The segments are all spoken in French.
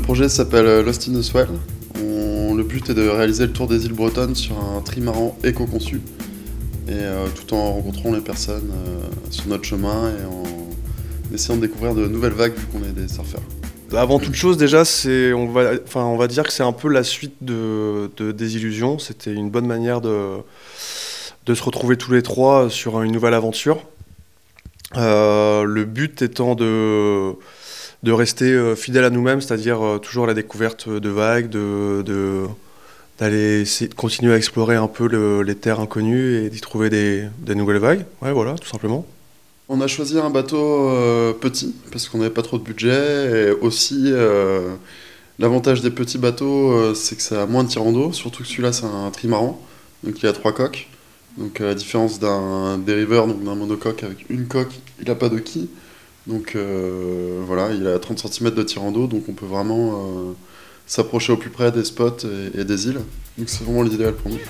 projet s'appelle Lost in the Swell. Le but est de réaliser le tour des îles bretonnes sur un trimaran éco-conçu, et tout en rencontrant les personnes sur notre chemin et en essayant de découvrir de nouvelles vagues vu qu'on est des surfeurs. Avant toute chose, déjà, on va dire que c'est un peu la suite de Désillusion. C'était une bonne manière de se retrouver tous les trois sur une nouvelle aventure. Le but étant de rester fidèle à nous-mêmes, c'est-à-dire toujours à la découverte de vagues, d'aller essayer de continuer à explorer un peu les terres inconnues et d'y trouver des nouvelles vagues. Ouais, voilà, tout simplement. On a choisi un bateau petit parce qu'on n'avait pas trop de budget, et aussi l'avantage des petits bateaux c'est que ça a moins de tirants d'eau, surtout que celui-là c'est un trimaran, donc il a 3 coques. Donc à la différence d'un dériveur, donc d'un monocoque avec une coque, il n'a pas de quille. Donc voilà, il a 30 cm de tirant d'eau, donc on peut vraiment s'approcher au plus près des spots et des îles. Donc c'est vraiment l'idéal pour nous.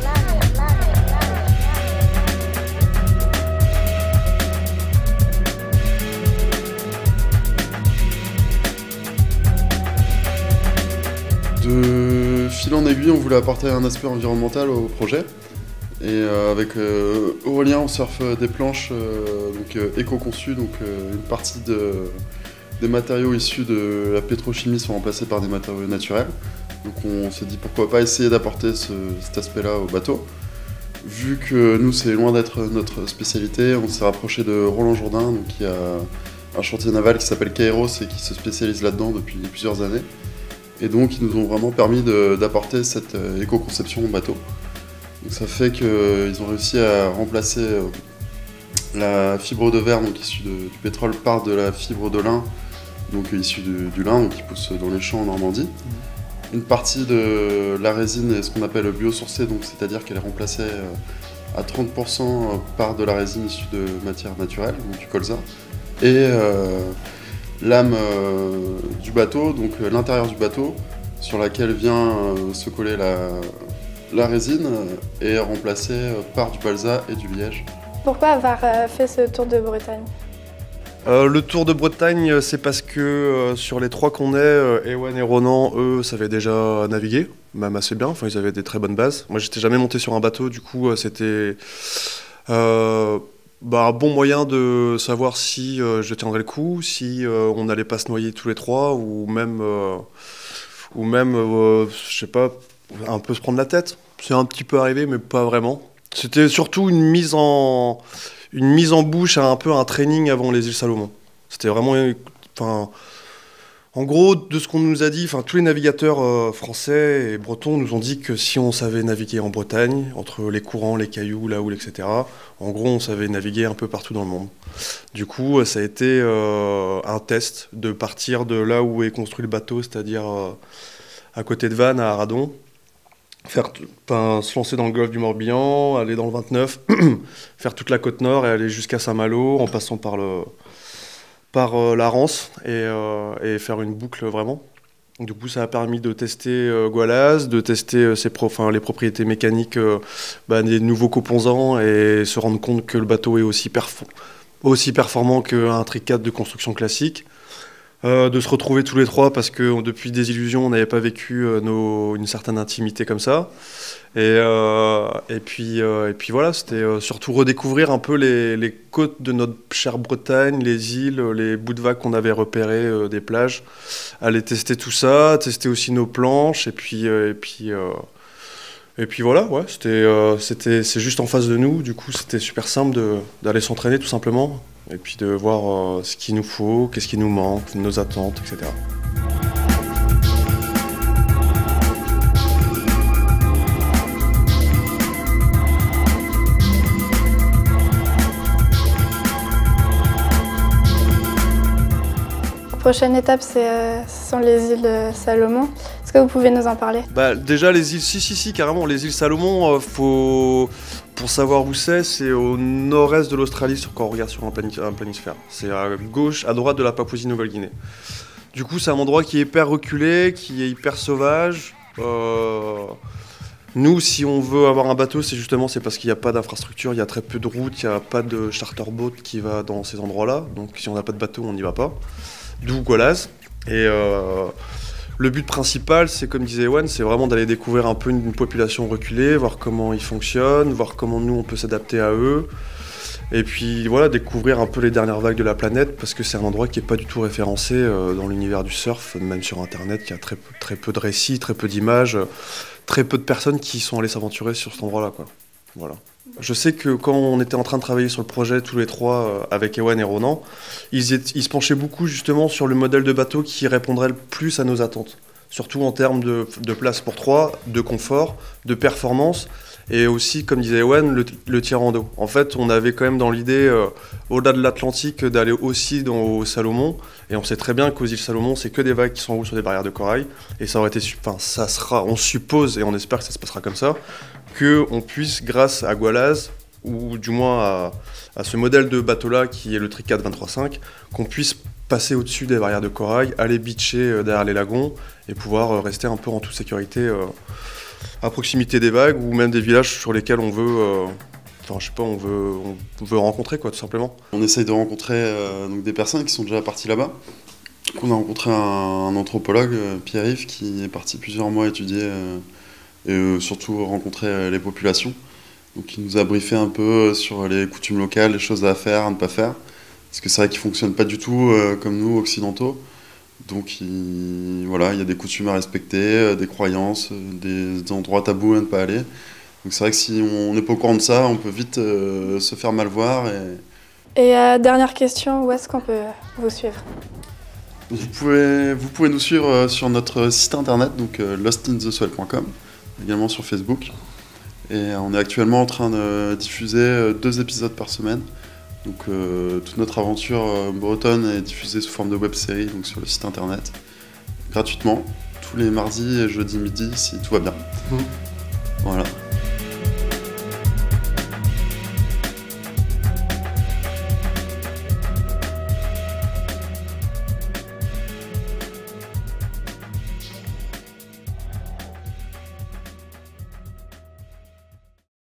De fil en aiguille, on voulait apporter un aspect environnemental au projet. Et avec Aurélien, on surfe des planches éco-conçues, donc une partie des matériaux issus de la pétrochimie sont remplacés par des matériaux naturels. Donc on s'est dit pourquoi pas essayer d'apporter cet aspect-là au bateau. Vu que nous c'est loin d'être notre spécialité, on s'est rapproché de Roland Jourdain, donc qui a un chantier naval qui s'appelle Kairos et qui se spécialise là-dedans depuis plusieurs années. Et donc ils nous ont vraiment permis d'apporter cette éco-conception au bateau. Donc ça fait qu'ils ont réussi à remplacer la fibre de verre, donc issue du pétrole, par de la fibre de lin, donc issue du lin, donc qui pousse dans les champs en Normandie. Une partie de la résine est ce qu'on appelle biosourcée, donc c'est-à-dire qu'elle est remplacée à 30% par de la résine issue de matières naturelles, donc du colza. Et l'âme du bateau, donc l'intérieur du bateau, sur laquelle vient se coller la résine, est remplacée par du balsa et du liège. Pourquoi avoir fait ce tour de Bretagne ? Le tour de Bretagne, c'est parce que sur les 3 qu'on est, Ewan et Ronan, eux, savaient déjà naviguer, même assez bien, enfin ils avaient des très bonnes bases. Moi j'étais jamais monté sur un bateau, du coup c'était un bon moyen de savoir si je tiendrais le coup, si on n'allait pas se noyer tous les 3, ou même je sais pas, un peu se prendre la tête. C'est un petit peu arrivé, mais pas vraiment. C'était surtout une mise en bouche, un peu un training avant les îles Salomon. C'était vraiment, en gros, de ce qu'on nous a dit, tous les navigateurs français et bretons nous ont dit que si on savait naviguer en Bretagne, entre les courants, les cailloux, la houle, etc., en gros, on savait naviguer un peu partout dans le monde. Du coup, ça a été un test de partir de là où est construit le bateau, c'est-à-dire à côté de Vannes, à Aradon, se lancer dans le golfe du Morbihan, aller dans le 29, faire toute la côte nord et aller jusqu'à Saint-Malo en passant par la Rance et faire une boucle vraiment. Du coup, ça a permis de tester Goalaz, de tester les propriétés mécaniques des nouveaux composants et se rendre compte que le bateau est aussi performant qu'un Tricat de construction classique. De se retrouver tous les 3 parce que depuis Désillusion, on n'avait pas vécu une certaine intimité comme ça. Et puis voilà, c'était surtout redécouvrir un peu les côtes de notre chère Bretagne, les îles, les bouts de vagues qu'on avait repérés des plages. Aller tester tout ça, tester aussi nos planches, et puis voilà, ouais, c'est juste en face de nous, du coup c'était super simple d'aller s'entraîner tout simplement. Et puis de voir ce qu'il nous faut, qu'est-ce qui nous manque, nos attentes, etc. La prochaine étape, ce sont les îles Salomon. Est-ce que vous pouvez nous en parler ? Déjà, les îles, si, carrément. Les îles Salomon, pour savoir où c'est au nord-est de l'Australie quand on regarde sur un planisphère. C'est à droite de la Papouasie-Nouvelle-Guinée. Du coup, c'est un endroit qui est hyper reculé, qui est hyper sauvage. Nous, si on veut avoir un bateau, c'est parce qu'il n'y a pas d'infrastructure, il y a très peu de routes, il n'y a pas de charterboat qui va dans ces endroits-là. Donc si on n'a pas de bateau, on n'y va pas. D'où Goalaz. Et Le but principal, c'est comme disait Ewan, c'est vraiment d'aller découvrir un peu une population reculée, voir comment ils fonctionnent, voir comment nous on peut s'adapter à eux. Et puis voilà, découvrir un peu les dernières vagues de la planète, parce que c'est un endroit qui n'est pas du tout référencé dans l'univers du surf, même sur Internet, il y a très peu de récits, très peu d'images, très peu de personnes qui sont allées s'aventurer sur cet endroit-là, quoi. Voilà. Je sais que quand on était en train de travailler sur le projet, tous les trois, avec Ewan et Ronan, ils se penchaient beaucoup justement sur le modèle de bateau qui répondrait le plus à nos attentes. Surtout en termes de place pour trois, de confort, de performance, et aussi, comme disait Ewan, le tir en dos. En fait, on avait quand même dans l'idée, au-delà de l'Atlantique, d'aller aussi au Salomon, et on sait très bien qu'aux îles Salomon, c'est que des vagues qui sont en haut sur des barrières de corail, et ça aurait été, ça sera, on suppose, et on espère que ça se passera comme ça, qu'on puisse, grâce à Gualaz, ou du moins à ce modèle de bateau-là qui est le Tricat 23.5, qu'on puisse passer au-dessus des barrières de corail, aller beacher derrière les lagons et pouvoir rester un peu en toute sécurité à proximité des vagues ou même des villages sur lesquels on veut, on veut rencontrer, quoi, tout simplement. On essaye de rencontrer donc des personnes qui sont déjà parties là-bas. On a rencontré un anthropologue, Pierre-Yves, qui est parti plusieurs mois étudier et surtout rencontrer les populations. Donc il nous a briefé un peu sur les coutumes locales, les choses à faire, à ne pas faire. Parce que c'est vrai qu'ils ne fonctionnent pas du tout comme nous, occidentaux. Donc voilà, il y a des coutumes à respecter, des croyances, des endroits tabous à ne pas aller. Donc c'est vrai que si on n'est pas au courant de ça, on peut vite se faire mal voir. Et dernière question, où est-ce qu'on peut vous suivre ? Vous pouvez nous suivre sur notre site internet, donc lostintheswell.com, également sur Facebook. Et on est actuellement en train de diffuser 2 épisodes par semaine. Donc toute notre aventure bretonne est diffusée sous forme de web-série, donc sur le site internet, gratuitement, tous les mardis et jeudis midi si tout va bien. Voilà.